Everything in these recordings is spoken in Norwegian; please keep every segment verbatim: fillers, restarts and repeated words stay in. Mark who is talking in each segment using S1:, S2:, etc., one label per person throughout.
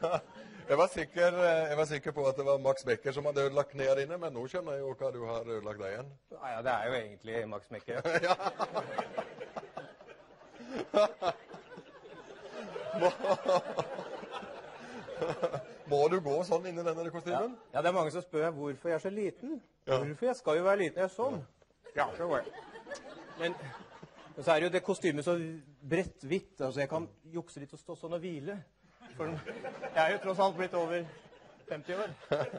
S1: Jeg var, sikker, jeg var sikker på at det var Max Becker som hadde ødelagt knea dine, men nå skjønner jeg jo hva du har ødelagt deg igjen.
S2: Ja, det er jo egentlig Max Becker.
S1: Ja. må, må du gå sånn inn i denne kostymen?
S2: Ja. ja, det er mange som spør hvorfor jeg er så liten.
S1: Ja.
S2: Hvorfor jeg skal jo være liten, jeg er sånn. Ja, så går jeg. Men, men så er jo det kostymet så bredt hvitt, altså jeg kan jukse litt og stå sånn og hvile. For jeg er jo tross alt blitt over femti år.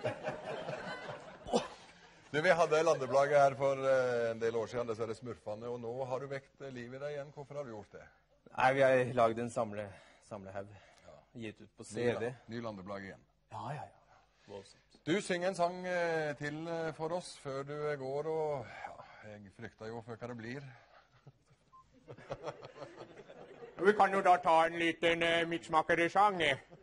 S1: Du, vi hadde landeblaget her for en del år siden, disse er smurfene, og nå har du vekt livet i deg igjen. Hvorfor har du gjort det?
S2: Nei, vi har laget en samle, samlehaug. Ja. Gitt ut på C D.
S1: Ny, ny landeblag igjen.
S2: Ja, ja, ja. Voldsomt.
S1: Du synger en sang til for oss før du går, og ja, jeg frykter jo for hva det blir.
S3: Vi kan jo da ta en liten uh, miksmakere-sang.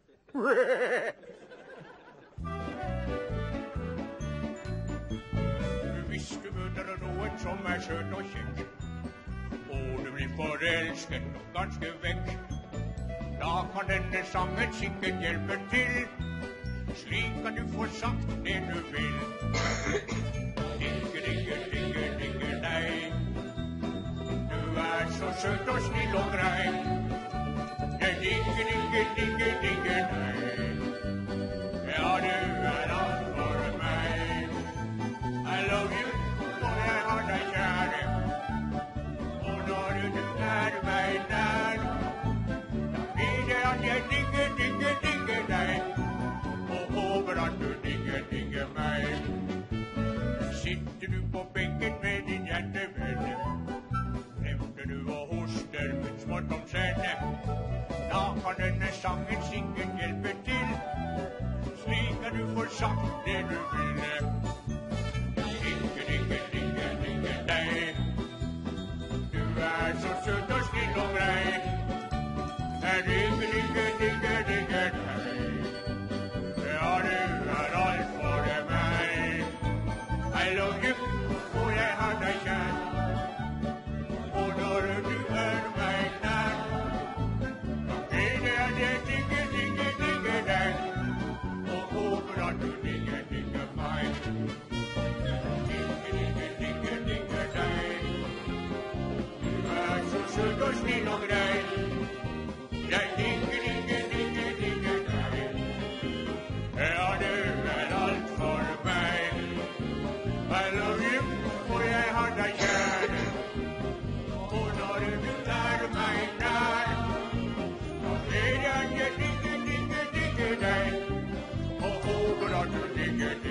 S3: Hvis du møter noen som er søt og kjekk, og du blir forelsket og ganske vekk, da kan denne sangen sikkert hjelpe til, slik at du får sagt det du vil. Digge, digge, digge, digge deg. Du er så søt og snill og grei. Jeg digger, digger, digger, digger deg. Ja, du er alt for meg. I love you, og jeg har deg kjære. Og når du er meg nær, da blir det at jeg digger, digger, digger deg. Og håper at du digger, digger meg. Sitter du på benken med din hjertevenn, du og hoster mens mortom sende, da kan denne sangen sikkert hjelpe til, slik at du får sagt det du ville. Digge, digge, digge, digge deg. Du er så søt og snill og grei. Jeg digge, digge, digge, digge deg. Ja, du er alt for meg. I love you, og jeg har deg kjær. Når du er meg nær, da blir det at jeg digger, digger, digger deg, og håper at du digger, digger meg. Digger, digger, digger, digger deg. Du er så søt og snill og grei. Jeg digger, digger, digger, digger deg. Ja, du er alt for meg. I love you, og jeg har deg kjære. Digger, digger, digger, digger deg, og håper at du digger, digger